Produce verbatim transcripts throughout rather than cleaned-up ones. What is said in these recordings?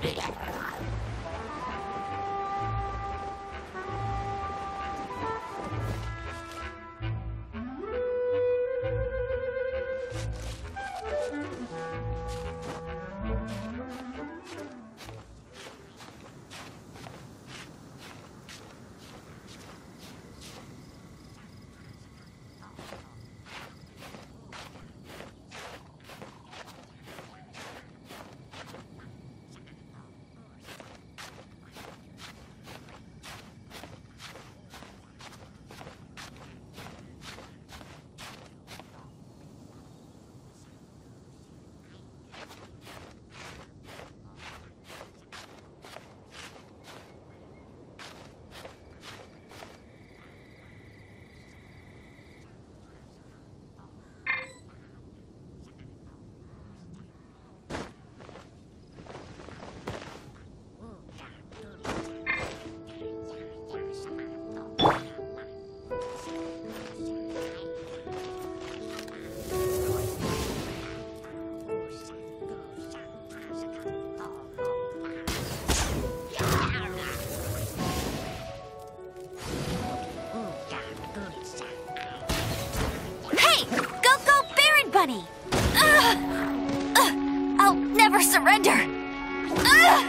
Surrender! Ugh!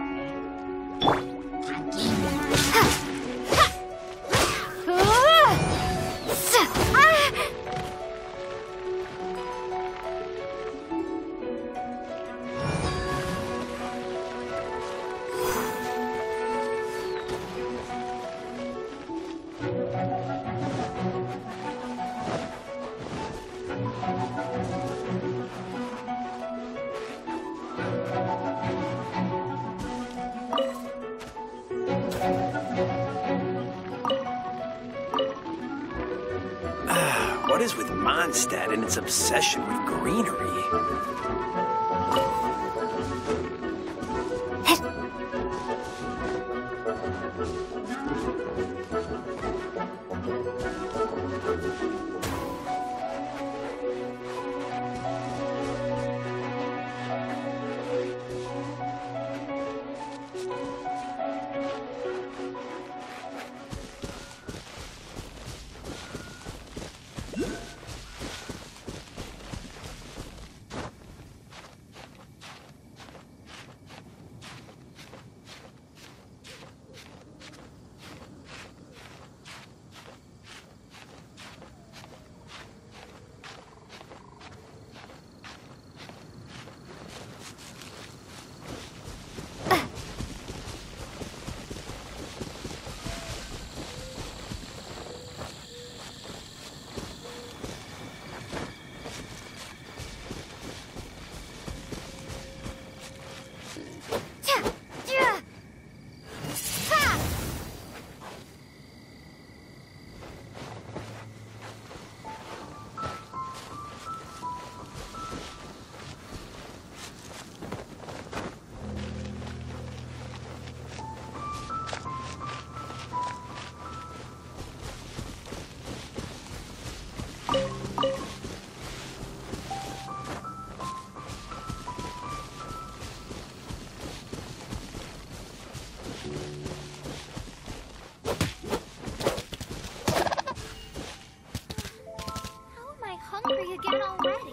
What is with Mondstadt and its obsession with greenery? Again already.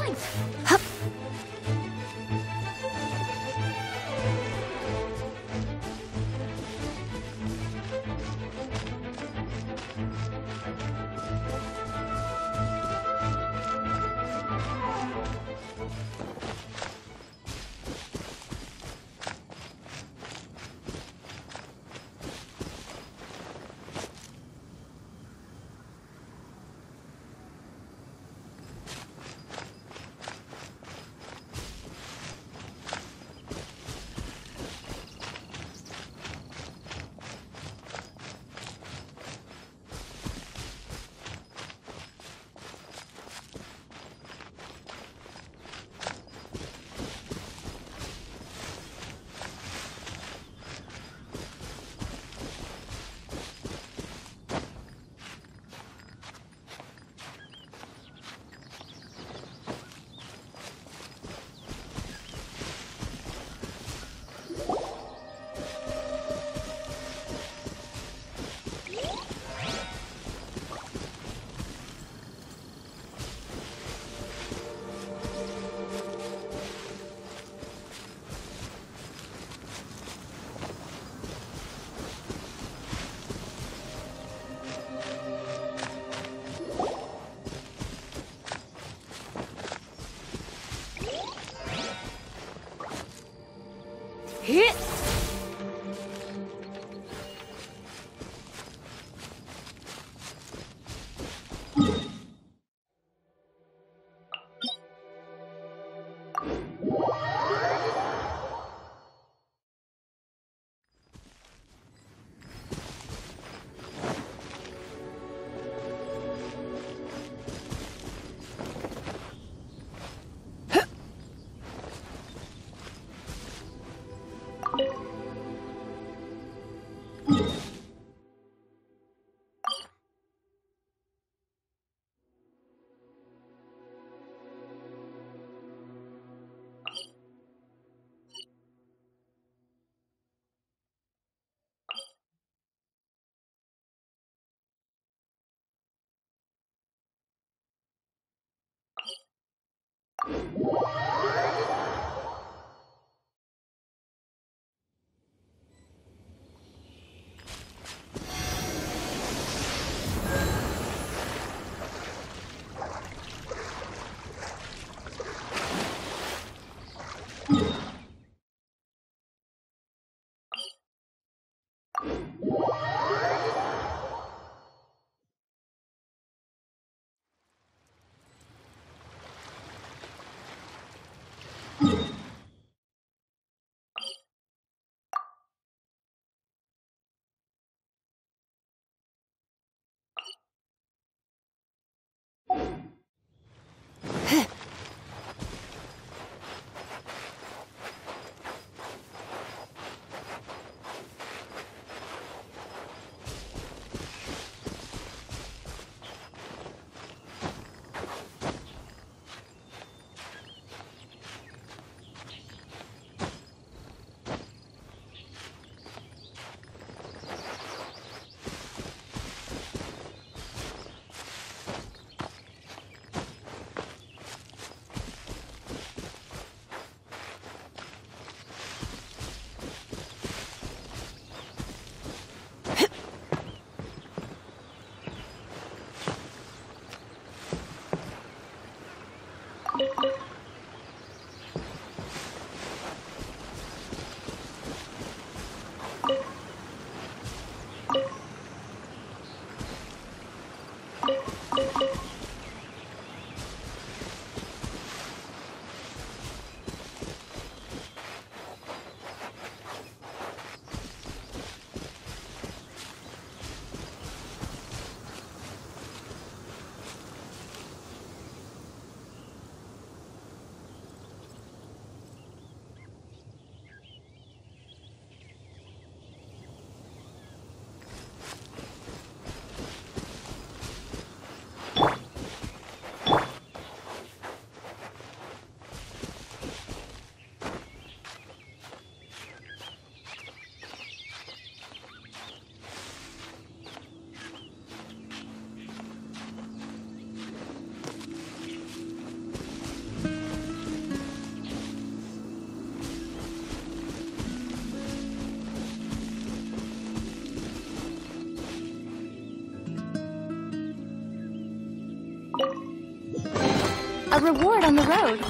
going. Hup. Hit. a reward on the road.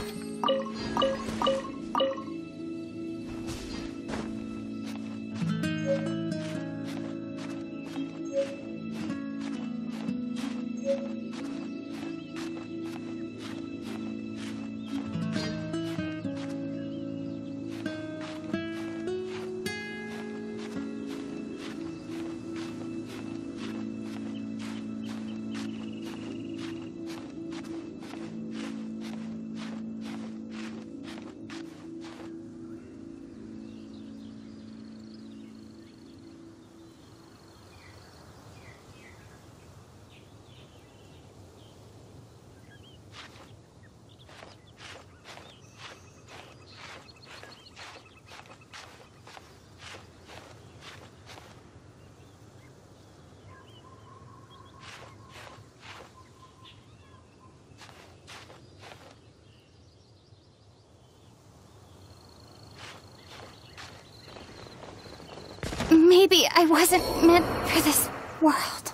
Maybe I wasn't meant for this world.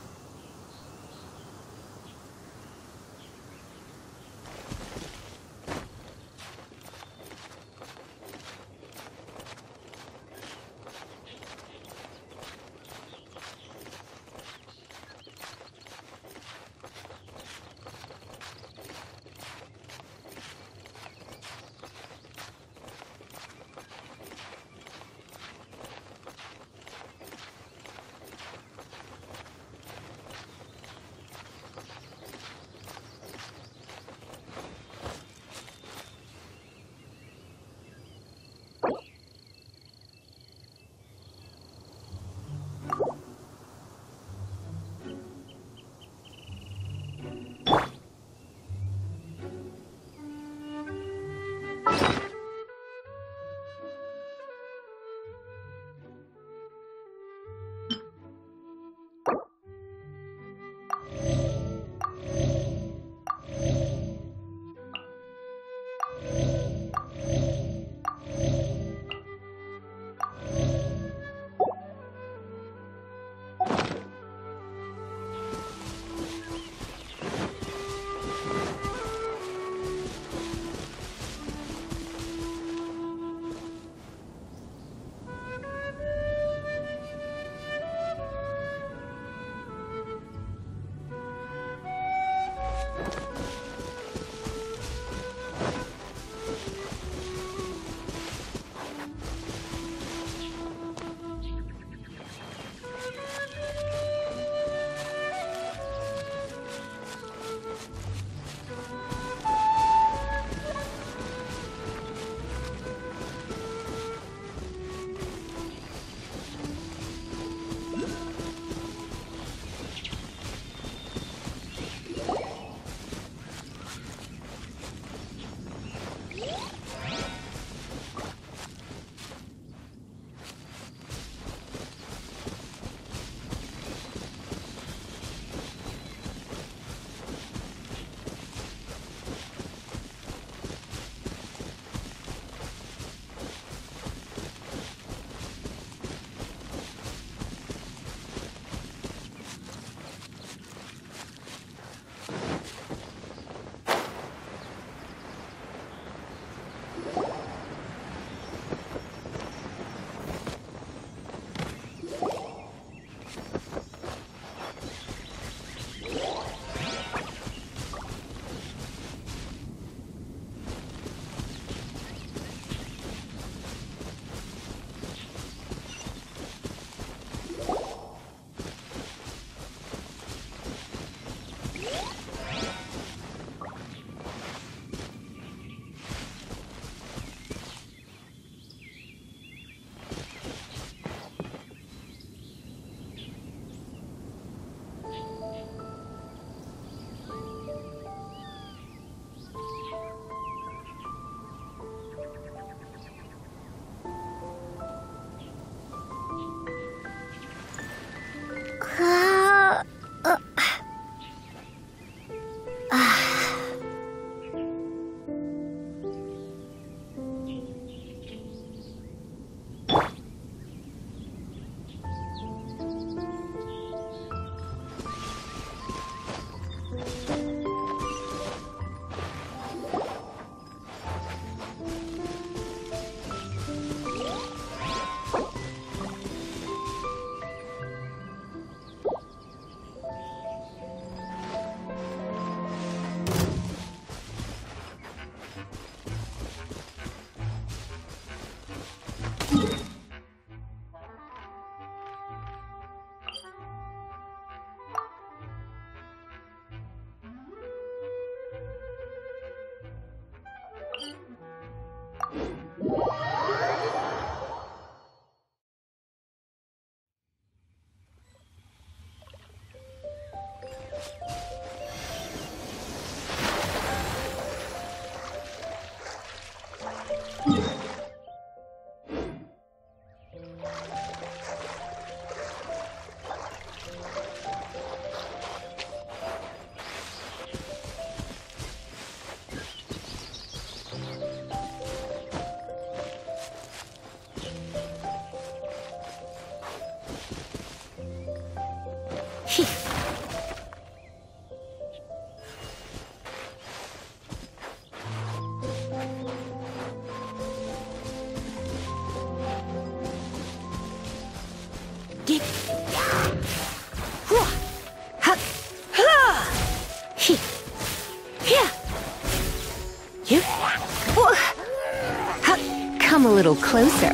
Come a little closer.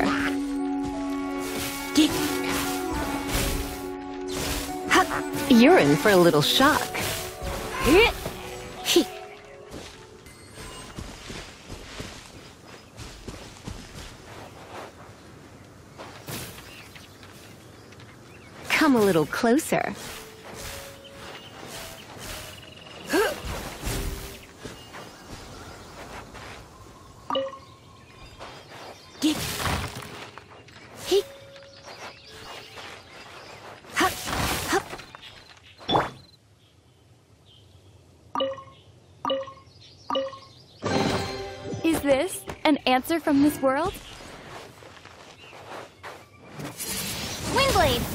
You're in for a little shock. Come a little closer. Is this an answer from this world? Windblade!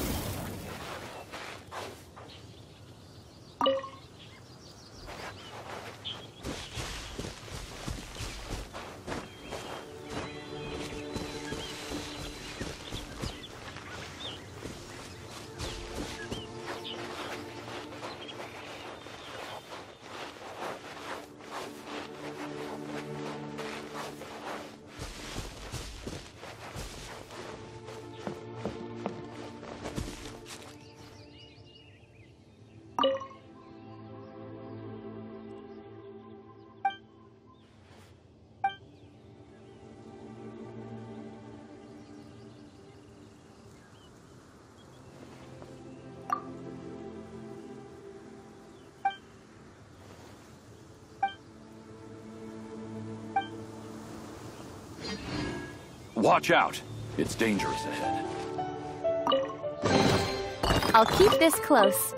Watch out! It's dangerous ahead. I'll keep this close.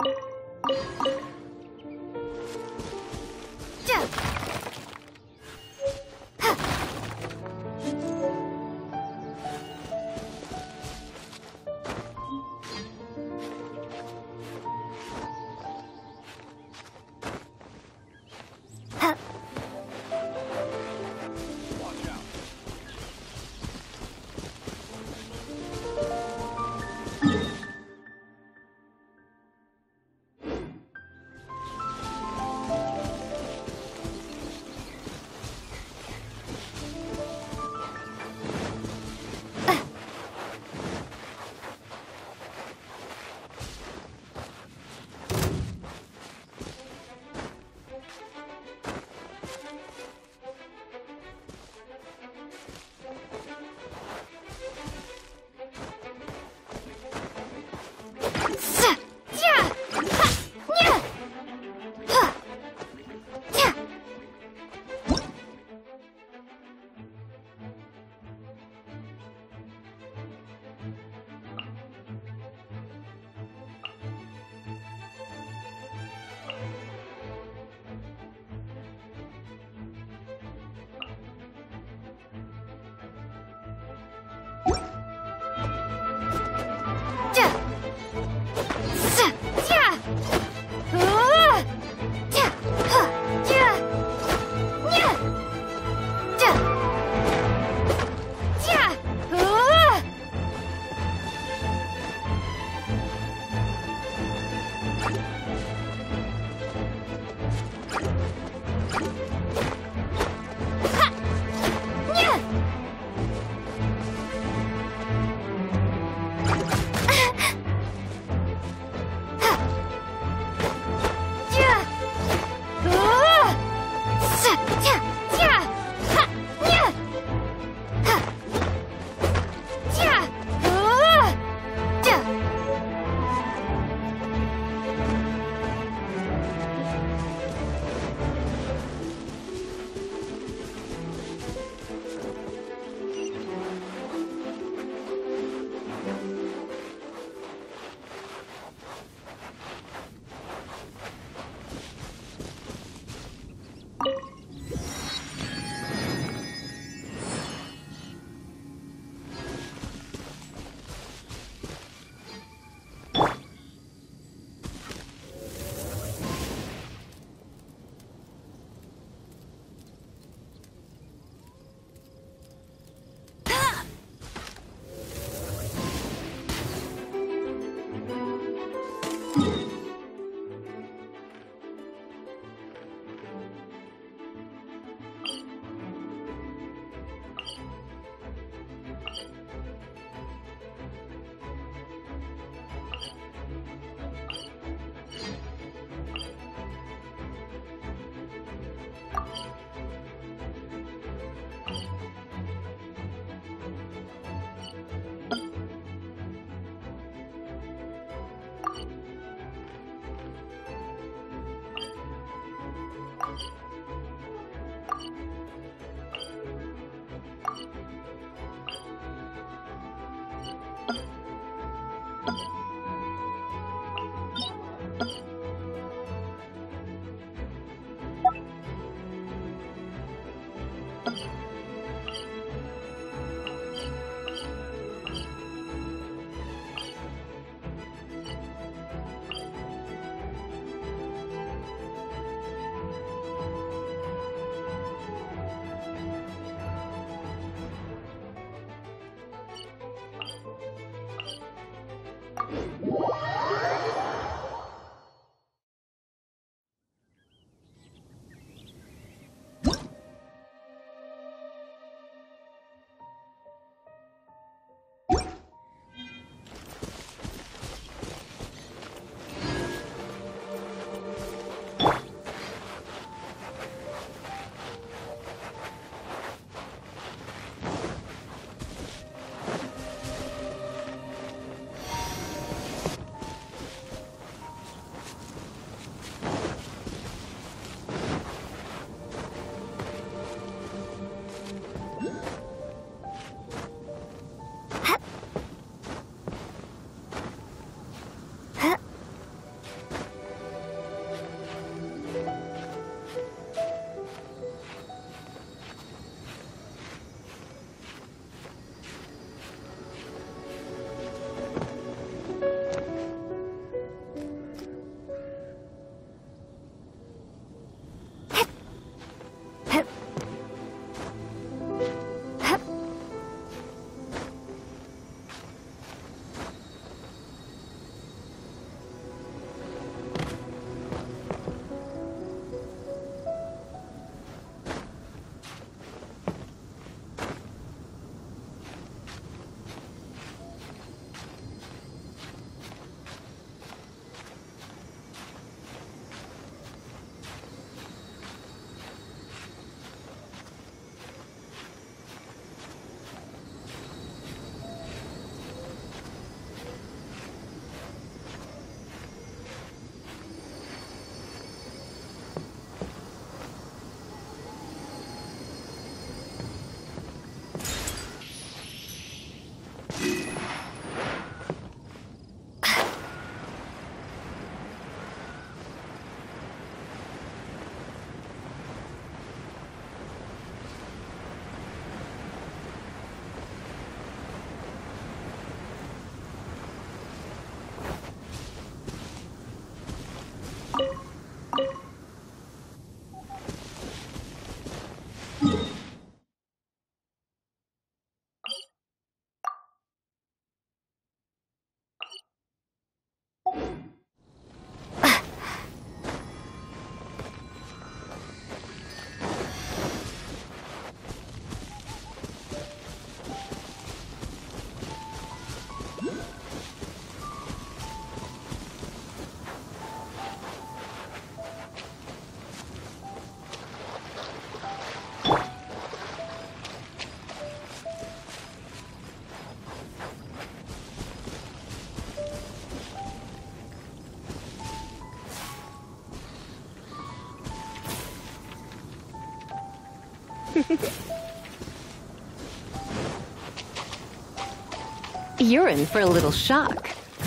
You're in for a little shock.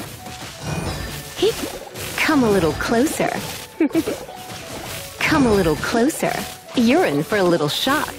He, come a little closer. Come a little closer. You're in for a little shock.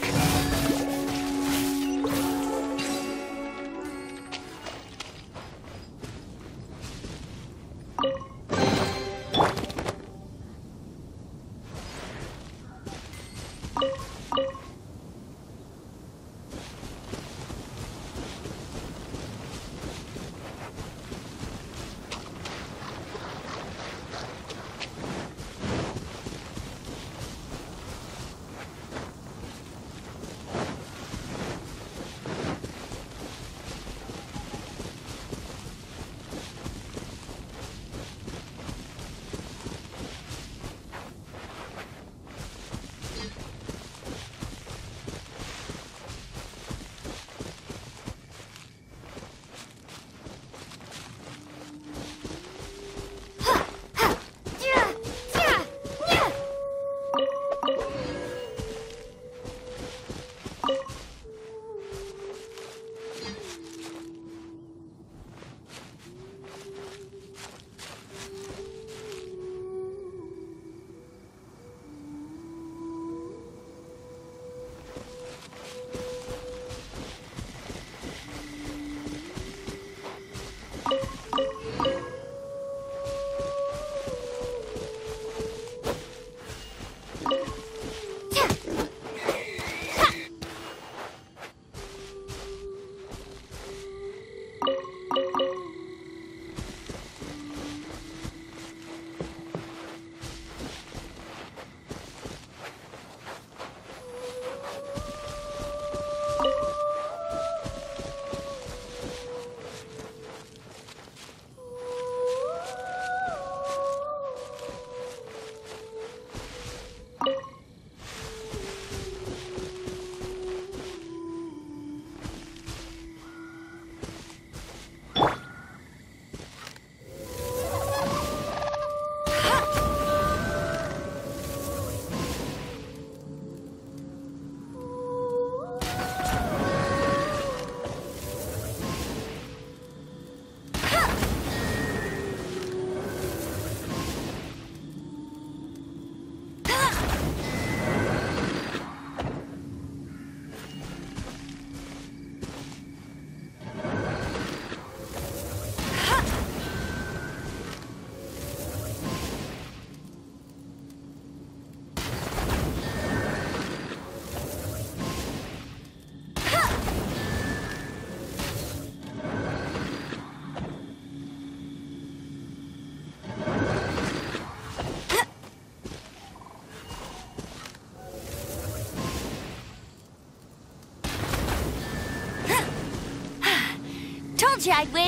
Told you I'd win.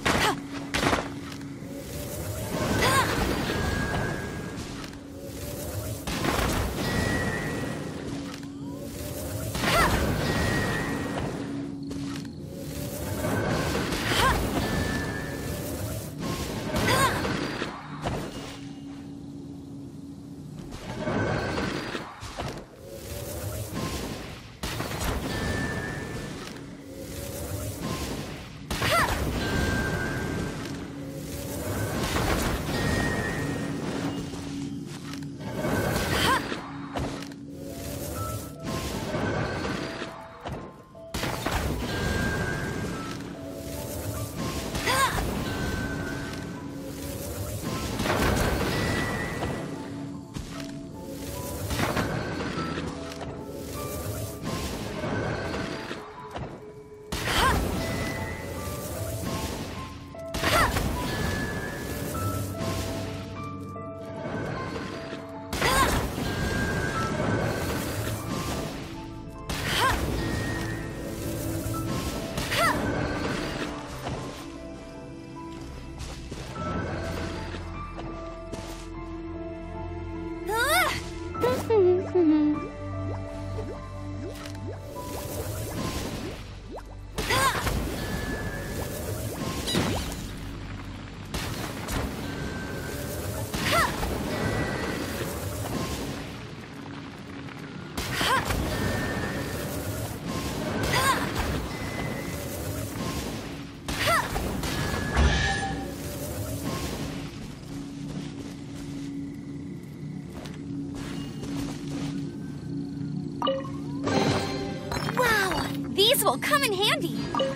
These will come in handy.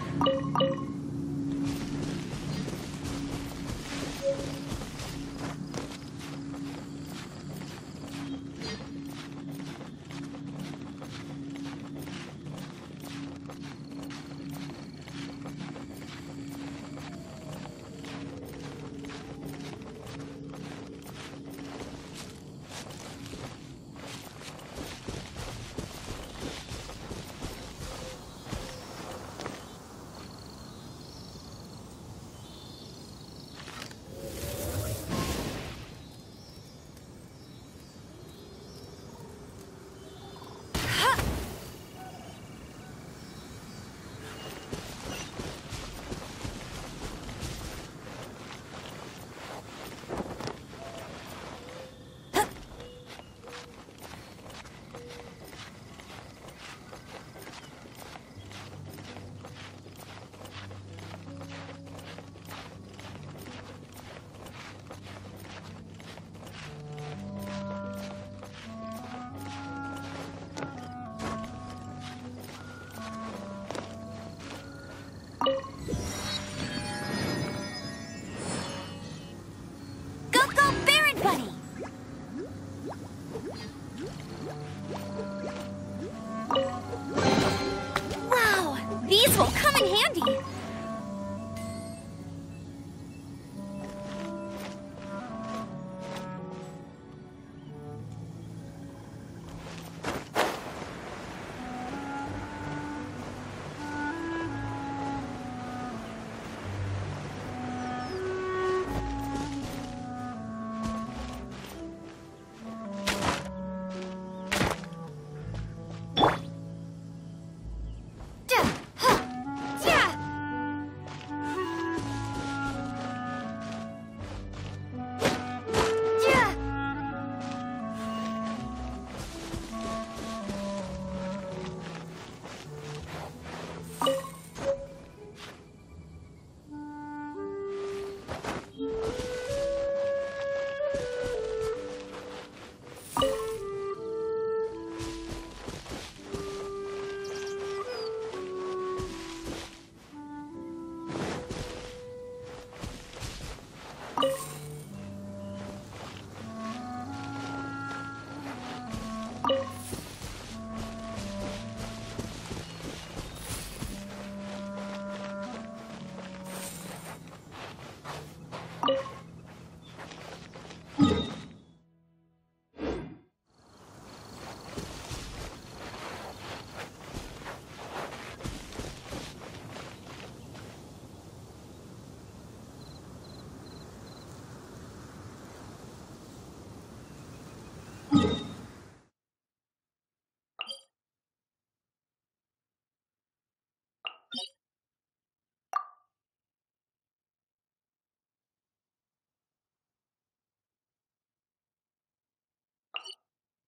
These will come in handy.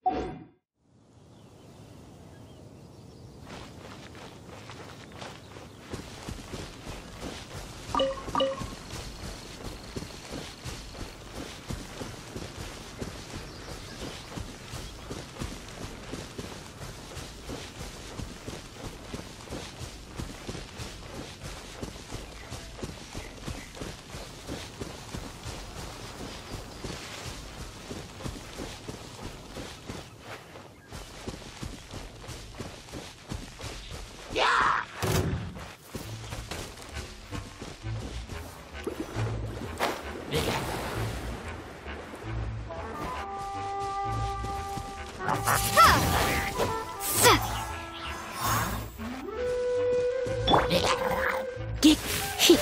Get hit.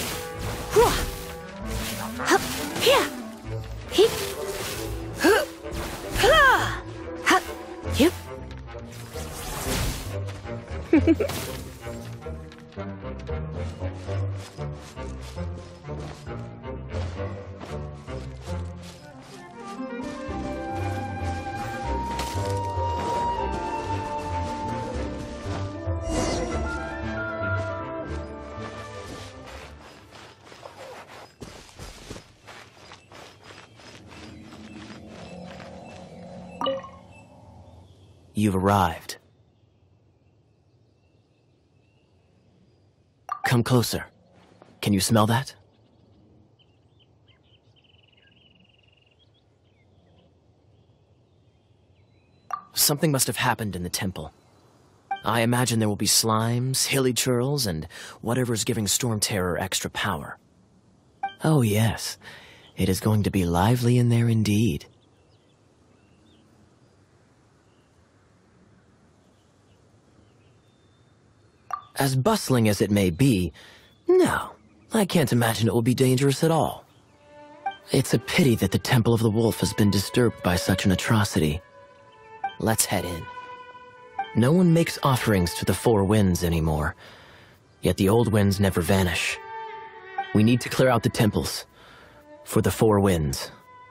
Hup, here. Hit. Huh. Ha. Hup. Yep. You've arrived. Come closer. Can you smell that? Something must have happened in the temple. I imagine there will be slimes, hilly churls, and whatever's giving Storm Terror extra power. Oh yes, it is going to be lively in there indeed. As bustling as it may be, no, I can't imagine it will be dangerous at all. It's a pity that the Temple of the Wolf has been disturbed by such an atrocity. Let's head in. No one makes offerings to the Four Winds anymore, yet the old winds never vanish. We need to clear out the temples for the Four Winds.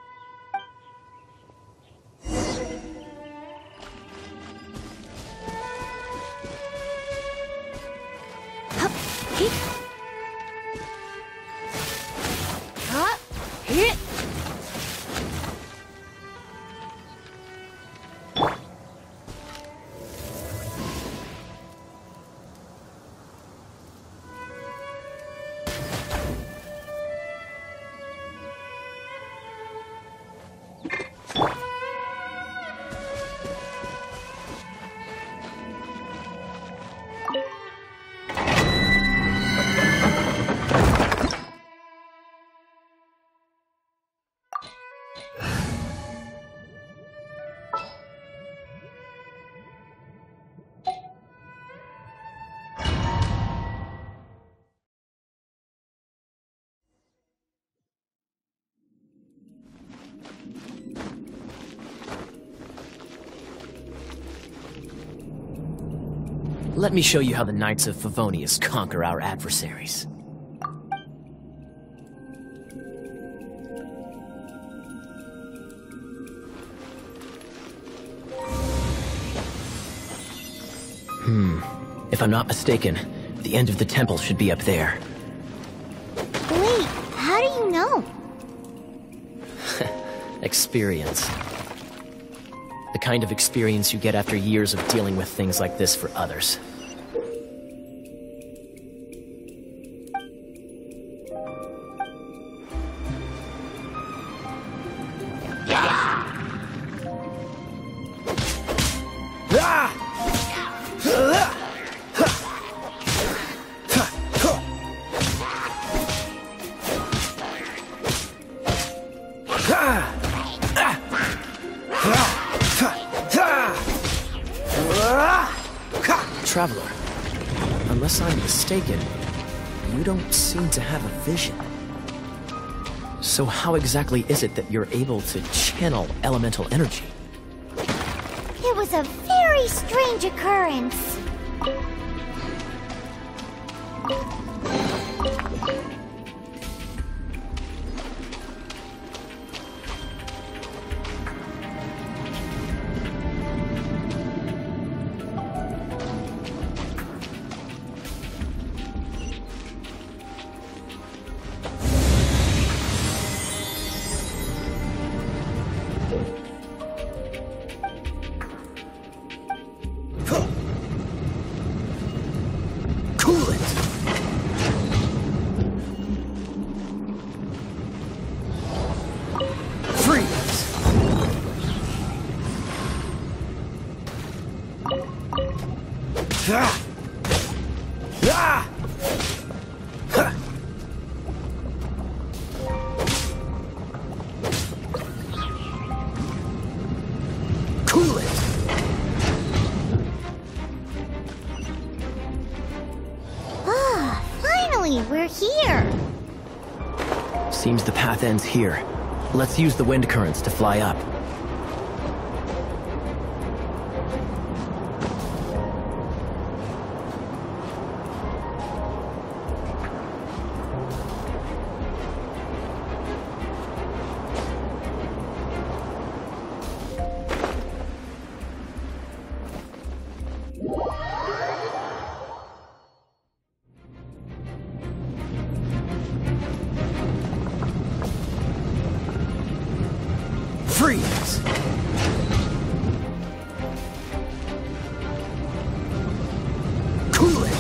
Let me show you how the Knights of Favonius conquer our adversaries. Hmm. If I'm not mistaken, the end of the temple should be up there. Wait, how do you know? Experience. The kind of experience you get after years of dealing with things like this for others. Traveler, unless I'm mistaken, you don't seem to have a vision. So how exactly is it that you're able to channel elemental energy? It was a very strange occurrence. Cool it! Freeze! Ah! Ah! Huh. Cool it! Ah, finally, we're here. Seems the path ends here. Let's use the wind currents to fly up. Freeze! Cool it!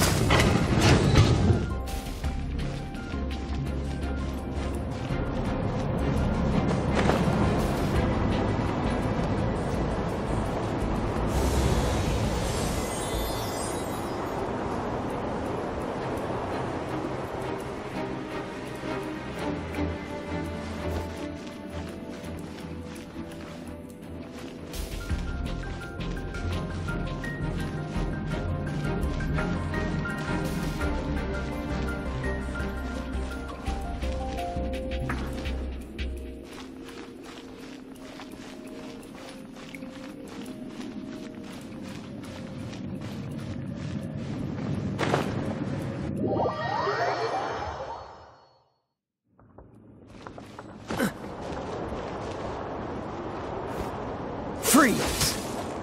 Freeze!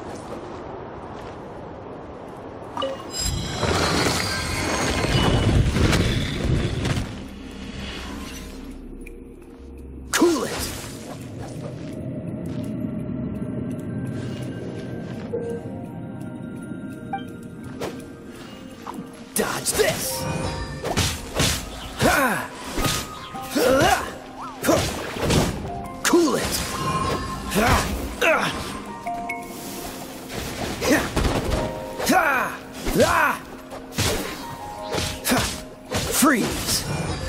Cool it! Dodge this! Ha! Cool it! Ha! Ah! Freeze!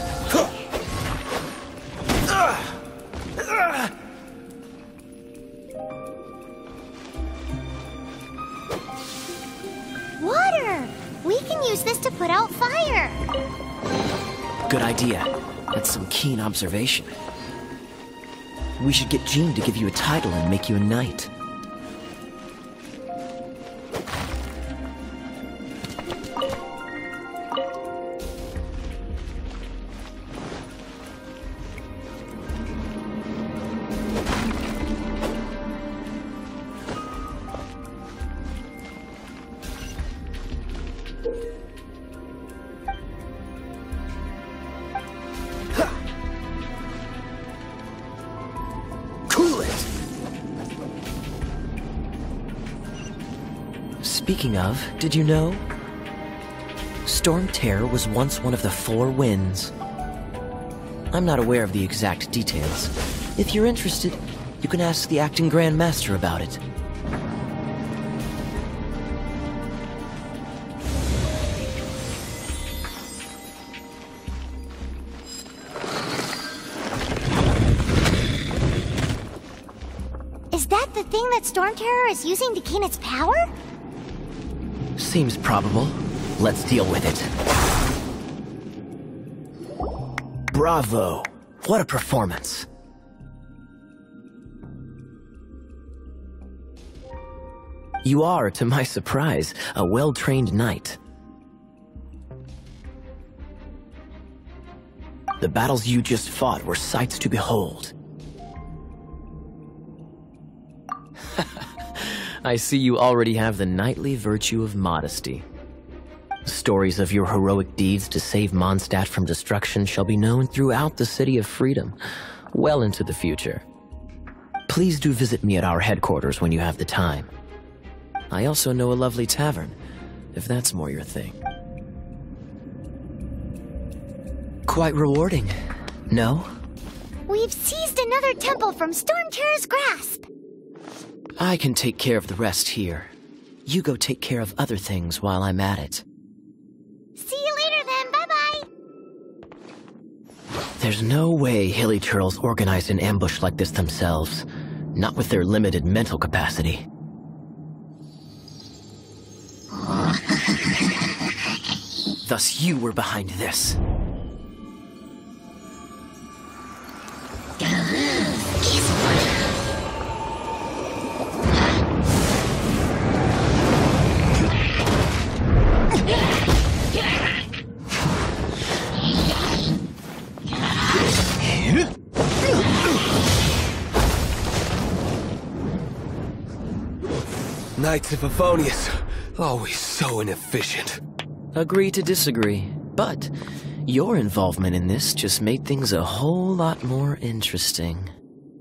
Water! We can use this to put out fire. Good idea. That's some keen observation. We should get Jean to give you a title and make you a knight. Cool it! Speaking of, did you know? Storm Terror was once one of the Four Winds. I'm not aware of the exact details. If you're interested, you can ask the acting Grand Master about it. Is that the thing that Storm Terror is using to gain its power? Seems probable. Let's deal with it. Bravo! What a performance! You are, to my surprise, a well-trained knight. The battles you just fought were sights to behold. I see you already have the knightly virtue of modesty. Stories of your heroic deeds to save Mondstadt from destruction shall be known throughout the City of Freedom, well into the future. Please do visit me at our headquarters when you have the time. I also know a lovely tavern, if that's more your thing. Quite rewarding, no? We've seized another temple from Storm Terror's grasp. I can take care of the rest here. You go take care of other things while I'm at it. See you later then, bye-bye. There's no way Hilly Turtles organized an ambush like this themselves. Not with their limited mental capacity. Thus you were behind this. Knights of Favonius, always so inefficient. Agree to disagree, but your involvement in this just made things a whole lot more interesting.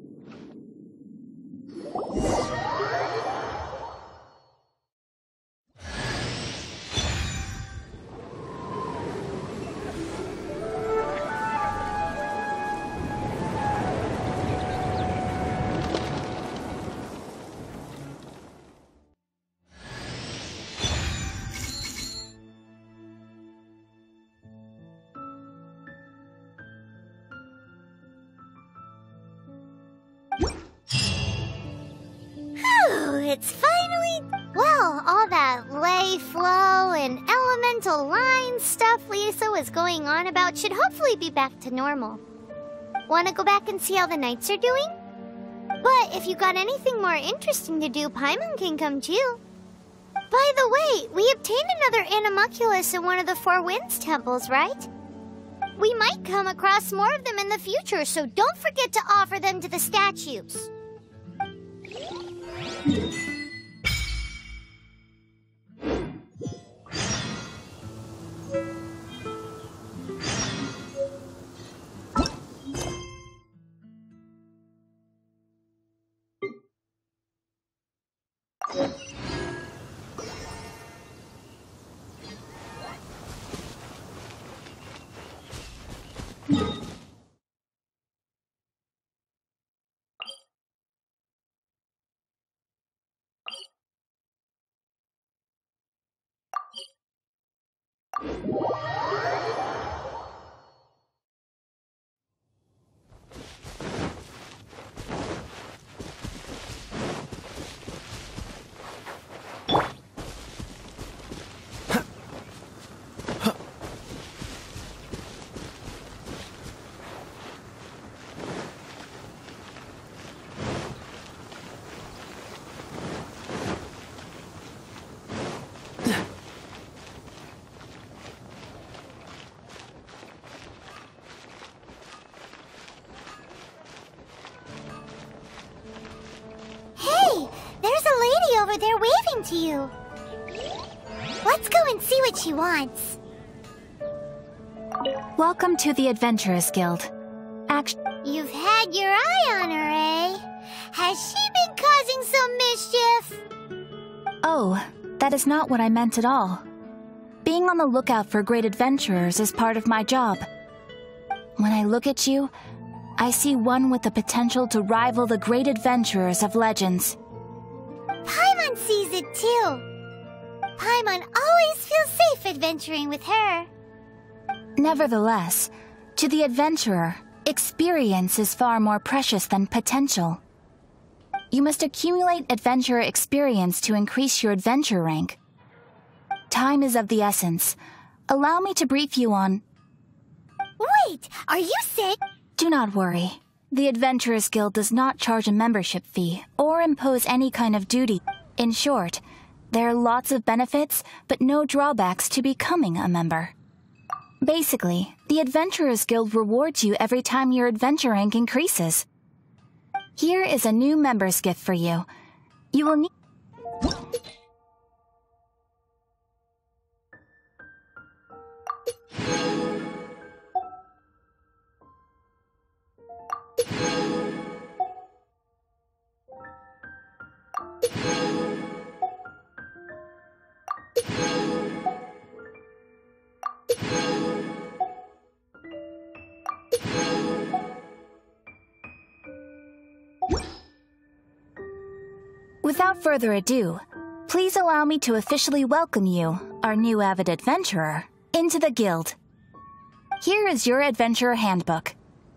It's finally... Well, all that lay, flow, and elemental line stuff Lisa was going on about should hopefully be back to normal. Wanna go back and see how the knights are doing? But if you got anything more interesting to do, Paimon can come too. By the way, we obtained another Animalculus in one of the Four Winds temples, right? We might come across more of them in the future, so don't forget to offer them to the statues. Over there waving to you. Let's go and see what she wants. Welcome to the Adventurers Guild. Act- You've had your eye on her, eh? Has she been causing some mischief? Oh, that is not what I meant at all. Being on the lookout for great adventurers is part of my job. When I look at you, I see one with the potential to rival the great adventurers of legends. Paimon sees it too. Paimon always feels safe adventuring with her. Nevertheless, to the adventurer, experience is far more precious than potential. You must accumulate adventurer experience to increase your adventure rank. Time is of the essence. Allow me to brief you on... Wait, are you sick? Do not worry. The Adventurers Guild does not charge a membership fee or impose any kind of duty. In short, there are lots of benefits, but no drawbacks to becoming a member. Basically, the Adventurers Guild rewards you every time your adventure rank increases. Here is a new member's gift for you. You will need... Without further ado, please allow me to officially welcome you, our new avid adventurer, into the guild. Here is your adventurer handbook.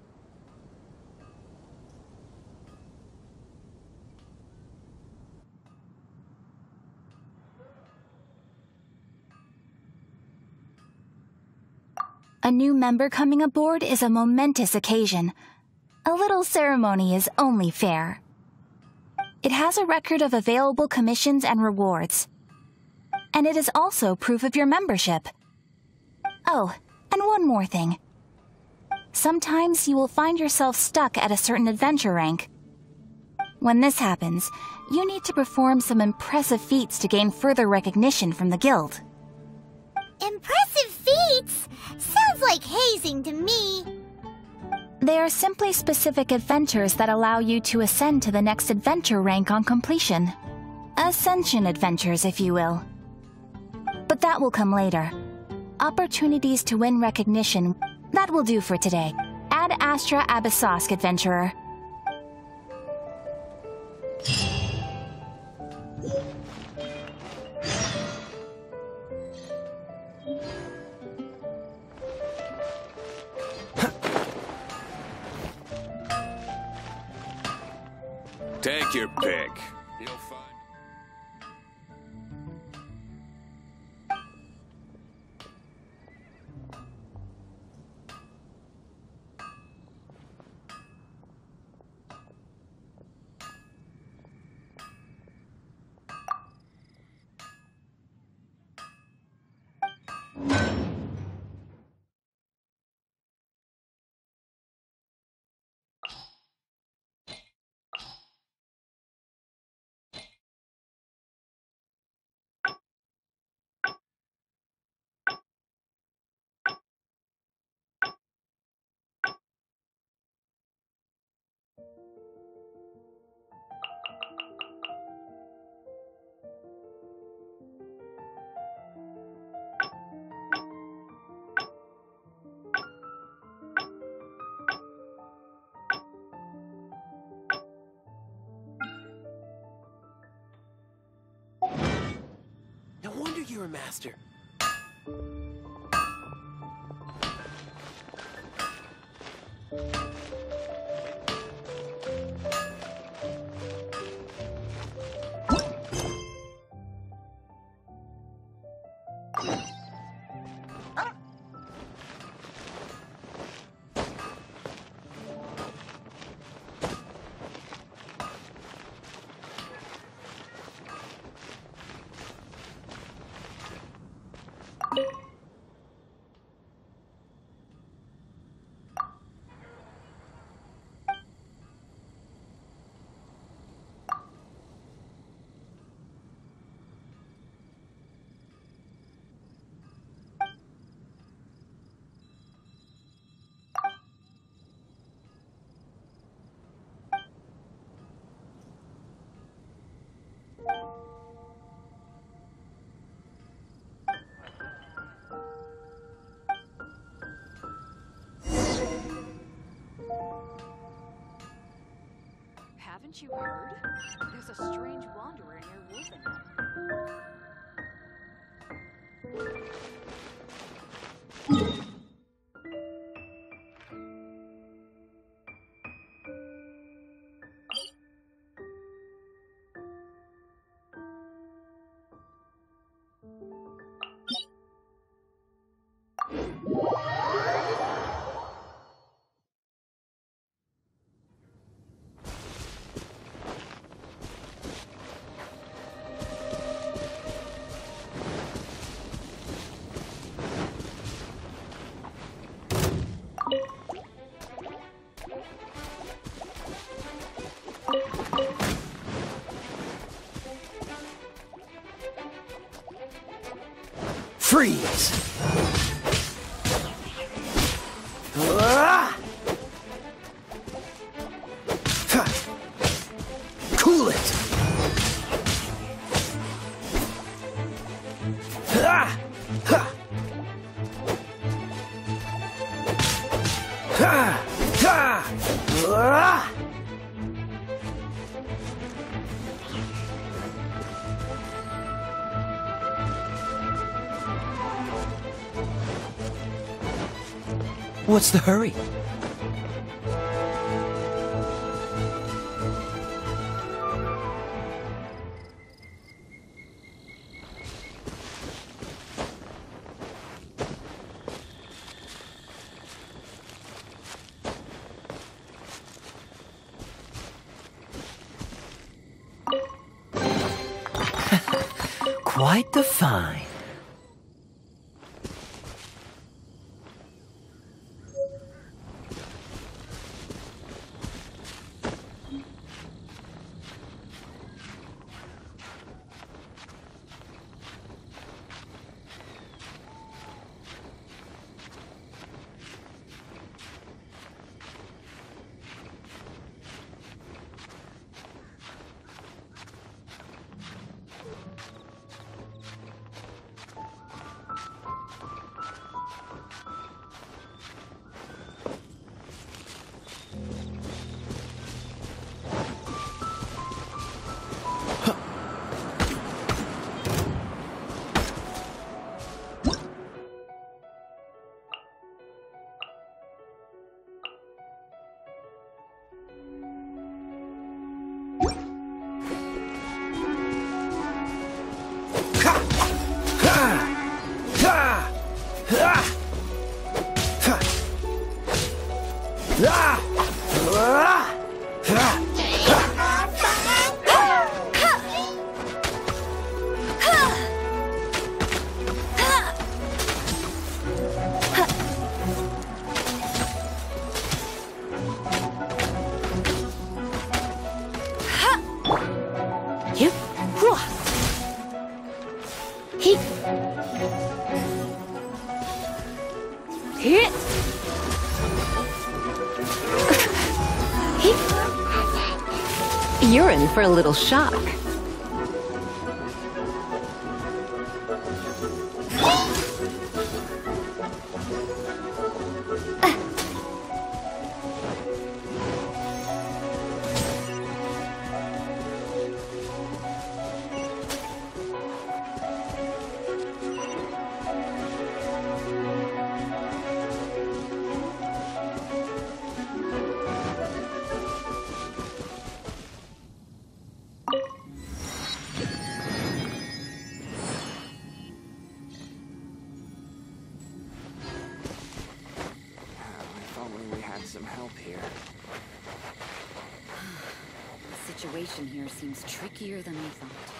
A new member coming aboard is a momentous occasion. A little ceremony is only fair. It has a record of available commissions and rewards. And it is also proof of your membership. Oh, and one more thing. Sometimes you will find yourself stuck at a certain adventure rank. When this happens, you need to perform some impressive feats to gain further recognition from the guild. Impressive feats? Sounds like hazing to me. They are simply specific adventures that allow you to ascend to the next adventure rank on completion. Ascension adventures, if you will. But that will come later. Opportunities to win recognition, that will do for today. Ad Astra Abyssosk, adventurer. Take your pick. You'll find... No wonder you're a master. Haven't you heard? There's a strange wanderer near Wolfenheim. Freeze! Ah! Ha! Cool it! Ah! Ha! Ha! Ha! Ah! What's the hurry? Quite the find. You're in for a little shock. Some help here. The situation here seems trickier than I thought.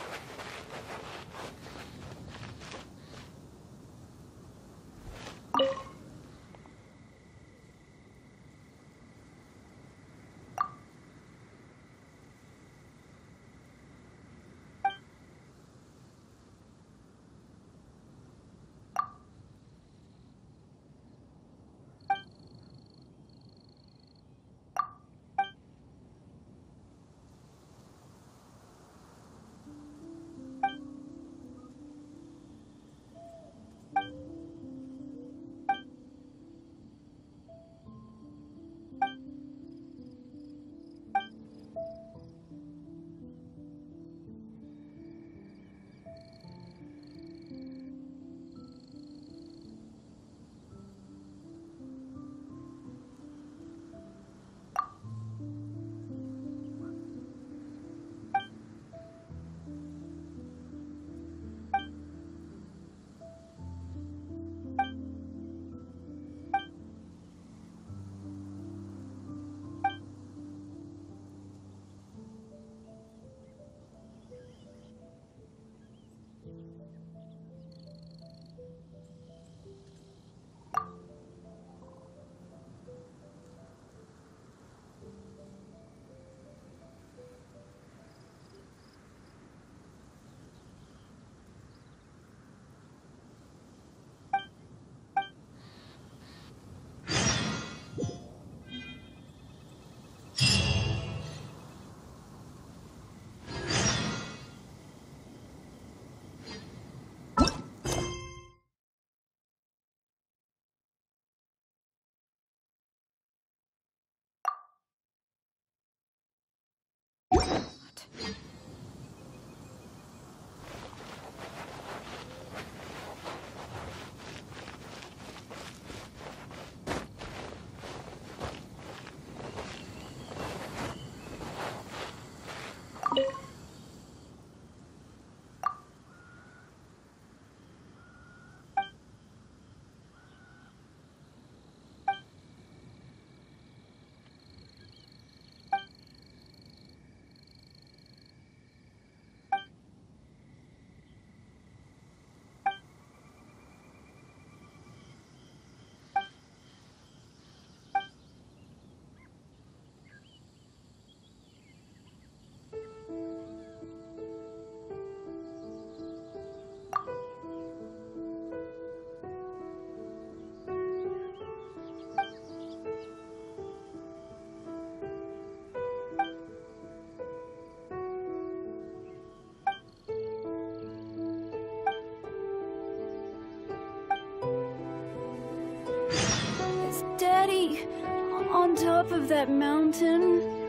on top of that mountain.